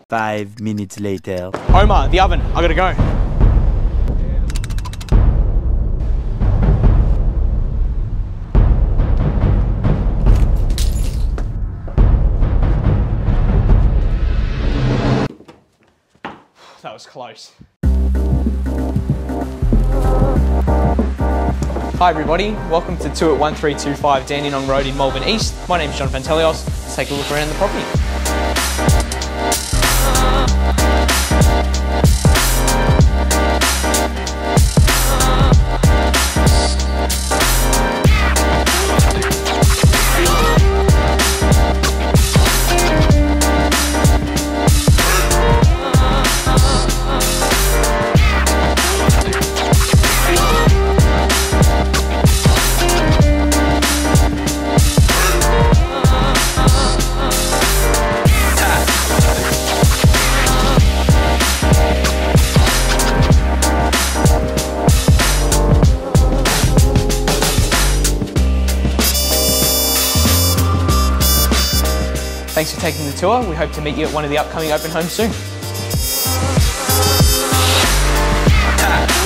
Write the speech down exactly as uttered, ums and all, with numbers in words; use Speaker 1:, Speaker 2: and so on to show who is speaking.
Speaker 1: Five minutes later.
Speaker 2: Omar, the oven, I gotta go. That was close. Hi everybody, welcome to two at one three two five Dandenong Road in Malvern East. My name is John Pantelios. Let's take a look around the property. Thanks for taking the tour. We hope to meet you at one of the upcoming open homes soon.